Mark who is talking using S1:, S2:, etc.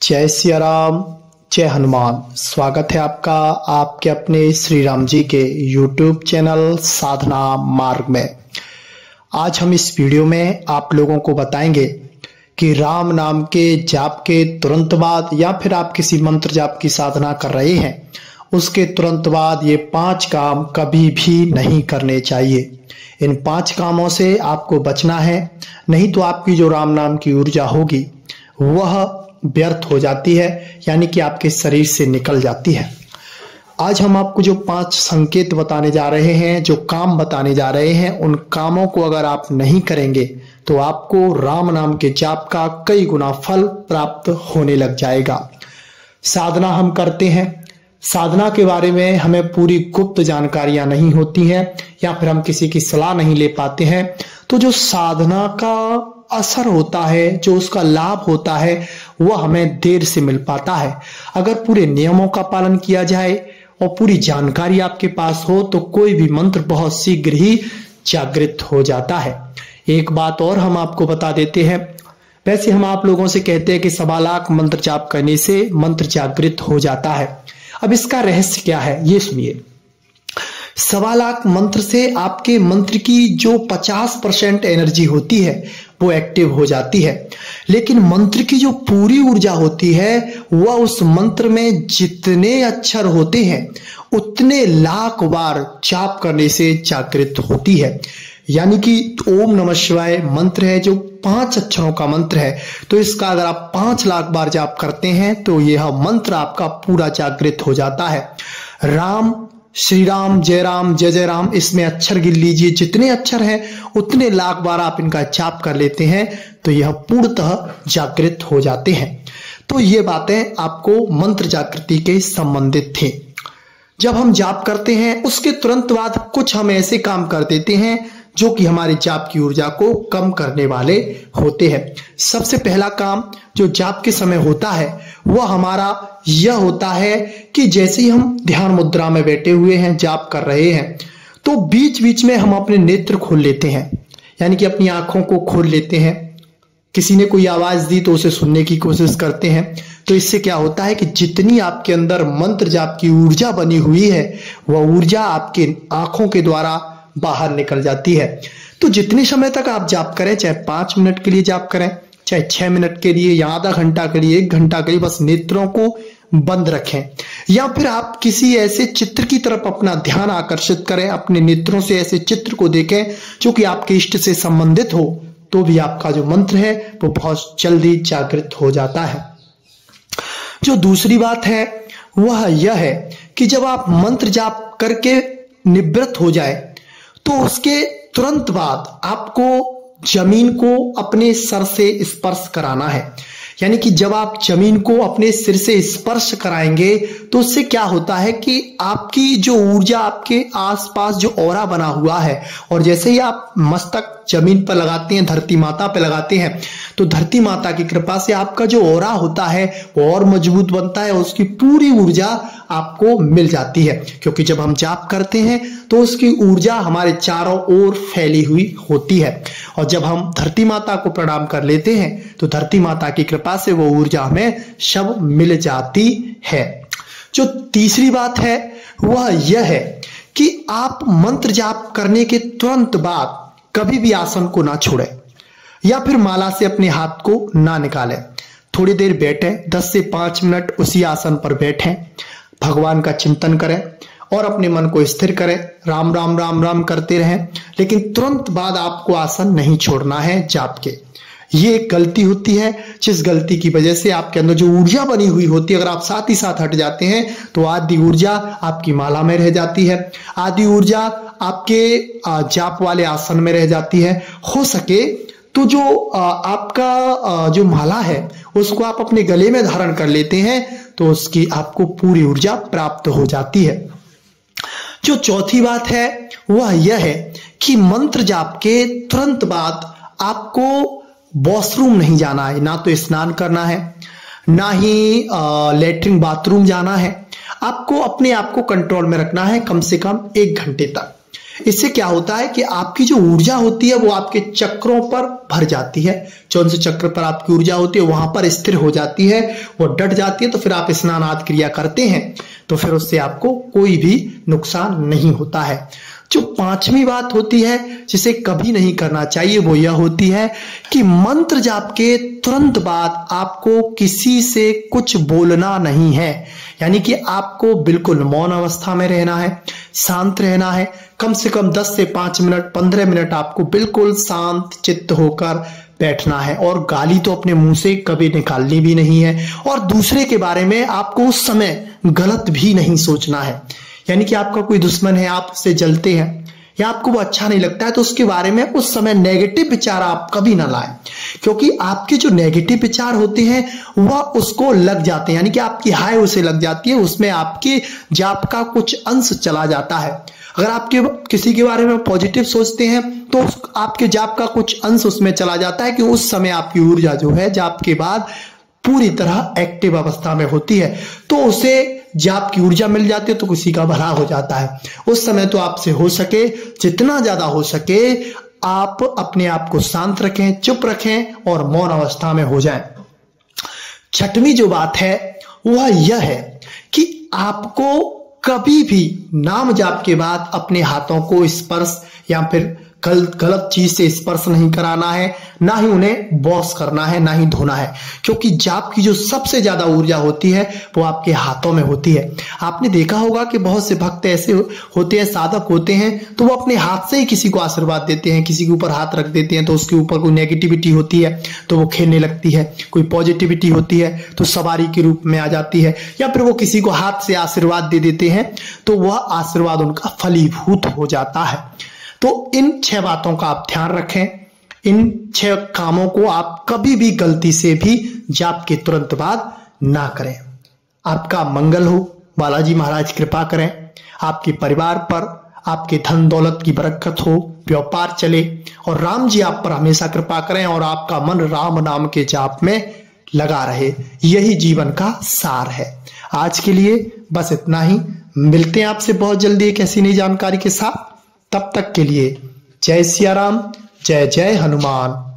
S1: जय सिया राम, जय हनुमान। स्वागत है आपका आपके अपने श्री राम जी के YouTube चैनल साधना मार्ग में। आज हम इस वीडियो में आप लोगों को बताएंगे कि राम नाम के जाप के तुरंत बाद या फिर आप किसी मंत्र जाप की साधना कर रहे हैं उसके तुरंत बाद ये 5 काम कभी भी नहीं करने चाहिए। इन 5 कामों से आपको बचना है, नहीं तो आपकी जो राम नाम की ऊर्जा होगी वह व्यर्थ हो जाती है, यानी कि आपके शरीर से निकल जाती है। आज हम आपको जो 5 संकेत बताने जा रहे हैं, जो काम बताने जा रहे हैं, उन कामों को अगर आप नहीं करेंगे तो आपको राम नाम के जाप का कई गुना फल प्राप्त होने लग जाएगा। साधना हम करते हैं, साधना के बारे में हमें पूरी गुप्त जानकारियां नहीं होती हैं या फिर हम किसी की सलाह नहीं ले पाते हैं, तो जो साधना का असर होता है, जो उसका लाभ होता है, वह हमें देर से मिल पाता है। अगर पूरे नियमों का पालन किया जाए और पूरी जानकारी आपके पास हो तो कोई भी मंत्र बहुत शीघ्र ही जागृत हो जाता है। एक बात और हम आपको बता देते हैं, वैसे हम आप लोगों से कहते हैं कि 1.25 लाख मंत्र जाप करने से मंत्र जागृत हो जाता है। अब इसका रहस्य क्या है ये सुनिए। 1.25 लाख मंत्र से आपके मंत्र की जो 50% एनर्जी होती है वो एक्टिव हो जाती है, लेकिन मंत्र की जो पूरी ऊर्जा होती है वह उस मंत्र में जितने अक्षर होते हैं उतने लाख बार जाप करने से जागृत होती है। यानी कि ओम नमः शिवाय मंत्र है जो 5 अक्षरों का मंत्र है, तो इसका अगर आप 5 लाख बार जाप करते हैं तो यह मंत्र आपका पूरा जागृत हो जाता है। राम, श्री राम, जय जय राम, इसमें अक्षर गिन लीजिए, जितने अक्षर हैं उतने लाख बार आप इनका जाप कर लेते हैं तो यह पूर्णतः जागृत हो जाते हैं। तो ये बातें आपको मंत्र जागृति के संबंधित थी। जब हम जाप करते हैं उसके तुरंत बाद कुछ हम ऐसे काम कर देते हैं जो कि हमारी जाप की ऊर्जा को कम करने वाले होते हैं। सबसे पहला काम जो जाप के समय होता है वह हमारा यह होता है कि जैसे ही हम ध्यान मुद्रा में बैठे हुए हैं, जाप कर रहे हैं, तो बीच बीच में हम अपने नेत्र खोल लेते हैं, यानी कि अपनी आंखों को खोल लेते हैं। किसी ने कोई आवाज दी तो उसे सुनने की कोशिश करते हैं। तो इससे क्या होता है कि जितनी आपके अंदर मंत्र जाप की ऊर्जा बनी हुई है वह ऊर्जा आपके आंखों के द्वारा बाहर निकल जाती है। तो जितने समय तक आप जाप करें, चाहे 5 मिनट के लिए जाप करें, चाहे 6 मिनट के लिए या आधा घंटा के लिए, 1 घंटा के लिए, बस नेत्रों को बंद रखें या फिर आप किसी ऐसे चित्र की तरफ अपना ध्यान आकर्षित करें, अपने नेत्रों से ऐसे चित्र को देखें जो कि आपके इष्ट से संबंधित हो, तो भी आपका जो मंत्र है वो बहुत जल्दी जागृत हो जाता है। जो दूसरी बात है वह यह है कि जब आप मंत्र जाप करके निवृत्त हो जाए तो उसके तुरंत बाद आपको जमीन को अपने सर से स्पर्श कराना है। यानी कि जब आप जमीन को अपने सिर से स्पर्श कराएंगे तो उससे क्या होता है कि आपकी जो ऊर्जा आपके आसपास जो ऑरा बना हुआ है, और जैसे ही आप मस्तक जमीन पर लगाते हैं, धरती माता पे लगाते हैं, तो धरती माता की कृपा से आपका जो ऑरा होता है वो और मजबूत बनता है, उसकी पूरी ऊर्जा आपको मिल जाती है। क्योंकि जब हम जाप करते हैं तो उसकी ऊर्जा हमारे चारों ओर फैली हुई होती है, और जब हम धरती माता को प्रणाम कर लेते हैं तो धरती माता की कृपा से वो ऊर्जा हमें सब मिल जाती है। जो तीसरी बात है वह यह है कि आप मंत्र जाप करने के तुरंत बाद कभी भी आसन को ना छोड़ें या फिर माला से अपने हाथ को ना निकालें। थोड़ी देर बैठें, 10 से 5 मिनट उसी आसन पर बैठें, भगवान का चिंतन करें और अपने मन को स्थिर करें, राम राम राम राम करते रहें, लेकिन तुरंत बाद आपको आसन नहीं छोड़ना है जाप के। ये एक गलती होती है जिस गलती की वजह से आपके अंदर जो ऊर्जा बनी हुई होती है, अगर आप साथ ही साथ हट जाते हैं तो आधी ऊर्जा आपकी माला में रह जाती है, आधी ऊर्जा आपके जाप वाले आसन में रह जाती है। हो सके तो जो आपका जो माला है उसको आप अपने गले में धारण कर लेते हैं तो उसकी आपको पूरी ऊर्जा प्राप्त हो जाती है। जो चौथी बात है वह यह है कि मंत्र जाप के तुरंत बाद आपको वॉशरूम नहीं जाना है, ना तो स्नान करना है, ना ही लेटरिन बाथरूम जाना है। आपको अपने आप को कंट्रोल में रखना है कम से कम 1 घंटे तक। इससे क्या होता है कि आपकी जो ऊर्जा होती है वो आपके चक्रों पर भर जाती है। कौन से चक्र पर आपकी ऊर्जा होती है वहां पर स्थिर हो जाती है, वो डट जाती है। तो फिर आप स्नान आदि क्रिया करते हैं तो फिर उससे आपको कोई भी नुकसान नहीं होता है। जो पांचवी बात होती है जिसे कभी नहीं करना चाहिए वो यह होती है कि मंत्र जाप के तुरंत बाद आपको किसी से कुछ बोलना नहीं है। यानी कि आपको बिल्कुल मौन अवस्था में रहना है, शांत रहना है। कम से कम 10 से 5 मिनट 15 मिनट आपको बिल्कुल शांत चित्त होकर बैठना है। और गाली तो अपने मुंह से कभी निकालनी भी नहीं है, और दूसरे के बारे में आपको उस समय गलत भी नहीं सोचना है। यानी कि आपका कोई दुश्मन है, आप उससे जलते हैं या आपको वो अच्छा नहीं लगता है, तो उसके बारे में उस समय नेगेटिव विचार आप कभी ना लाएं, क्योंकि आपके जो नेगेटिव विचार होते हैं वह उसको लग जाते हैं। यानी कि आपकी हाय उसे लग जाती है, उसमें आपके जाप का कुछ अंश चला जाता है। अगर आपके किसी के बारे में पॉजिटिव सोचते हैं तो आपके जाप का कुछ अंश उसमें चला जाता है कि उस समय आपकी ऊर्जा जो है जाप के बाद पूरी तरह एक्टिव अवस्था में होती है, तो उसे जाप की ऊर्जा मिल जाती है, तो किसी का भला हो जाता है। उस समय तो आपसे हो सके जितना ज्यादा हो सके आप अपने आप को शांत रखें, चुप रखें और मौन अवस्था में हो जाएं। छठवीं जो बात है वह यह है कि आपको कभी भी नाम जाप के बाद अपने हाथों को स्पर्श या फिर गलत चीज से स्पर्श नहीं कराना है, ना ही उन्हें वॉश करना है, ना ही धोना है, क्योंकि जाप की जो सबसे ज्यादा ऊर्जा होती है वो आपके हाथों में होती है। आपने देखा होगा कि बहुत से भक्त ऐसे होते हैं, साधक होते हैं, तो वो अपने हाथ से ही किसी को आशीर्वाद देते हैं, किसी के ऊपर हाथ रख देते हैं तो उसके ऊपर कोई नेगेटिविटी होती है तो वो खेलने लगती है, कोई पॉजिटिविटी होती है तो सवारी के रूप में आ जाती है, या फिर वो किसी को हाथ से आशीर्वाद दे देते हैं तो वह आशीर्वाद उनका फलीभूत हो जाता है। तो इन 6 बातों का आप ध्यान रखें। इन 6 कामों को आप कभी भी गलती से भी जाप के तुरंत बाद ना करें। आपका मंगल हो, बालाजी महाराज कृपा करें, आपके परिवार पर, आपके धन दौलत की बरकत हो, व्यापार चले और राम जी आप पर हमेशा कृपा करें और आपका मन राम नाम के जाप में लगा रहे। यही जीवन का सार है। आज के लिए बस इतना ही। मिलते हैं आपसे बहुत जल्दी एक ऐसी नई जानकारी के साथ। तब तक के लिए जय सिया राम, जय जय हनुमान।